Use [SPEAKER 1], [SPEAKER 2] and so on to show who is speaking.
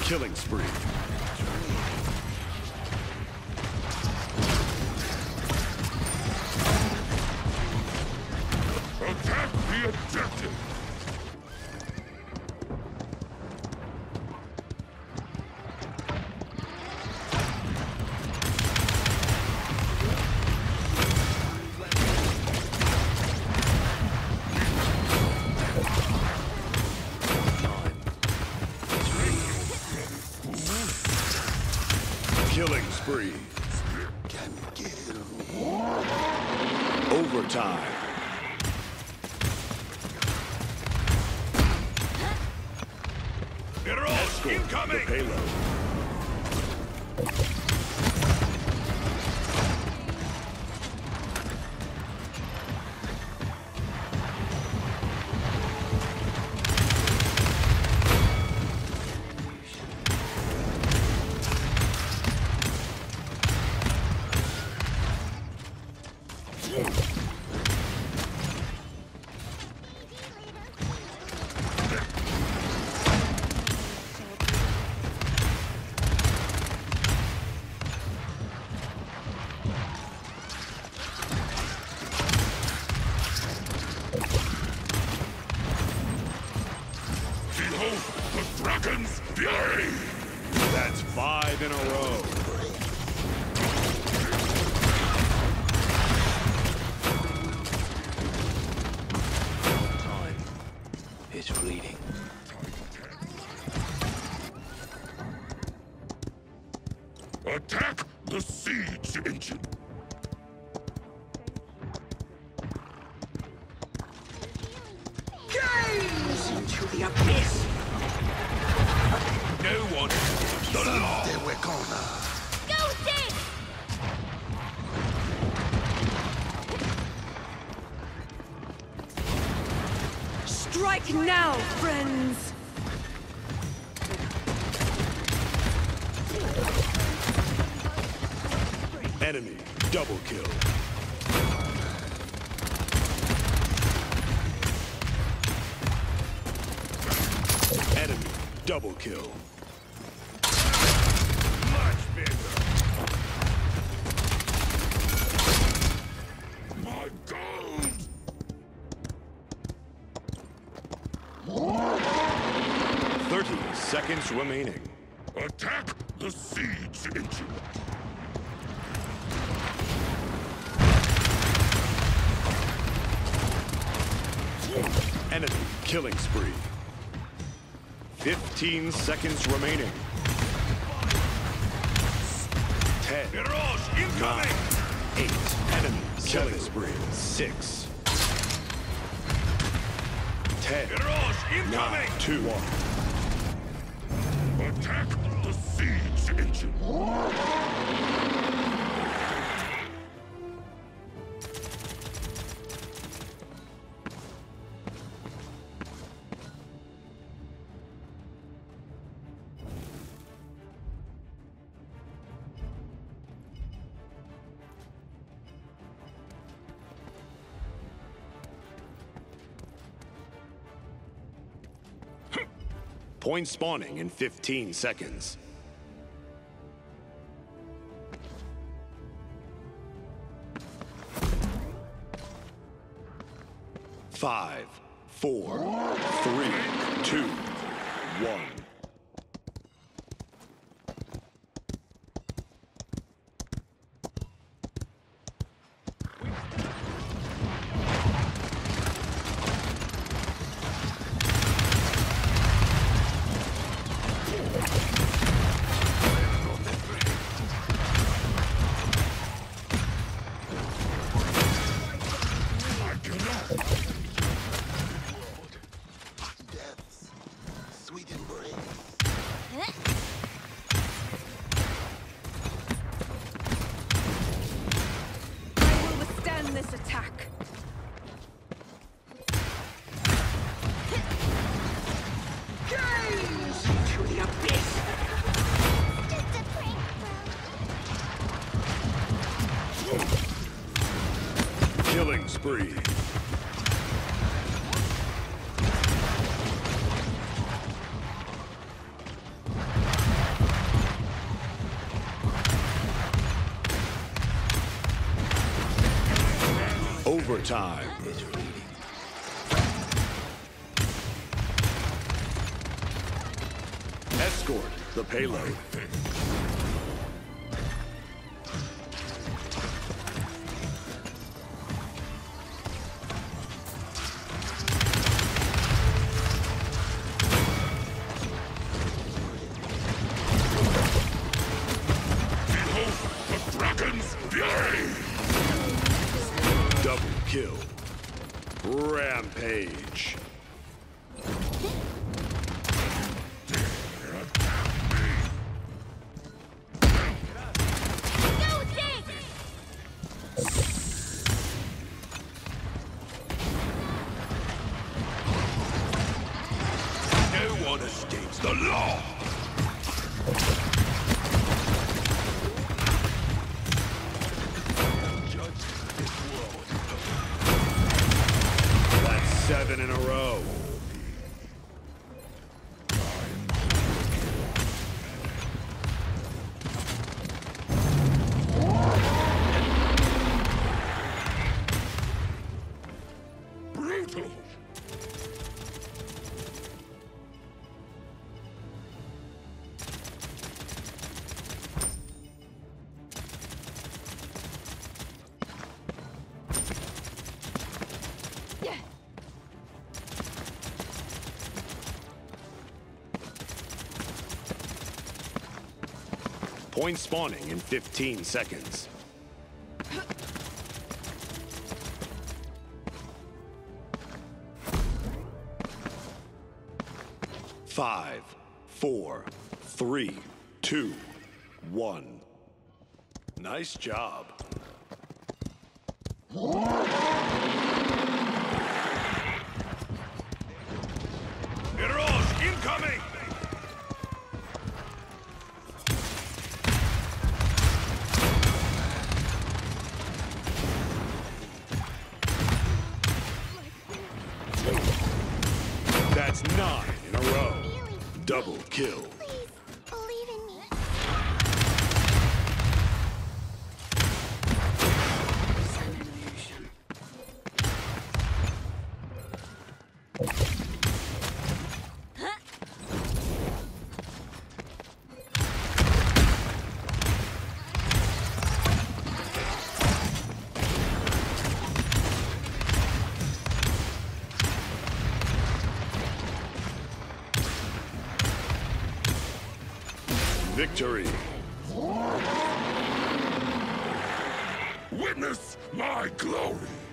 [SPEAKER 1] killing spree.
[SPEAKER 2] Attack the objective!
[SPEAKER 1] Killing spree.
[SPEAKER 3] Can kill.
[SPEAKER 1] Overtime.
[SPEAKER 2] Mirage incoming!
[SPEAKER 1] The payload.
[SPEAKER 2] Behold the dragon's fury!
[SPEAKER 1] That's 5 in a row.
[SPEAKER 3] Time is fleeting.
[SPEAKER 2] Attack the siege engine!
[SPEAKER 4] Gaze into the abyss!
[SPEAKER 2] No one is the law!
[SPEAKER 3] They were gonna.
[SPEAKER 5] Ghosted!
[SPEAKER 4] Strike now, friends!
[SPEAKER 1] Enemy double kill. Enemy double kill.
[SPEAKER 2] Much bigger! My gold!
[SPEAKER 1] 30 seconds remaining.
[SPEAKER 2] Attack the siege engine!
[SPEAKER 1] Enemy killing spree. 15 seconds remaining. 10,
[SPEAKER 2] Mirage
[SPEAKER 1] 9,
[SPEAKER 2] incoming!
[SPEAKER 1] 8. Enemy killing spree. 6, 10,
[SPEAKER 2] Mirage
[SPEAKER 1] 9,
[SPEAKER 2] incoming!
[SPEAKER 1] 2, 1.
[SPEAKER 2] Attack the siege engine!
[SPEAKER 1] Point spawning in 15 seconds. 5, 4, 3, 2, 1.
[SPEAKER 3] Death's sweet embrace.
[SPEAKER 4] I will withstand this attack. Gaze into the abyss!
[SPEAKER 5] Just a prank, bro.
[SPEAKER 1] Killing spree. Overtime.
[SPEAKER 3] It's fleeting.
[SPEAKER 1] Escort the payload.
[SPEAKER 2] The dragon's fury!
[SPEAKER 1] Double kill. Rampage.
[SPEAKER 5] Go dig!
[SPEAKER 2] No one escapes the law!
[SPEAKER 1] That's 7 in a row.
[SPEAKER 2] Brutal!
[SPEAKER 1] Point spawning in 15 seconds. Five, four, three, two, one. Nice job.
[SPEAKER 2] Mirage incoming!
[SPEAKER 1] That's 9 in a row. Double kill.
[SPEAKER 5] Please, believe in me.
[SPEAKER 1] Victory.
[SPEAKER 2] Witness my glory!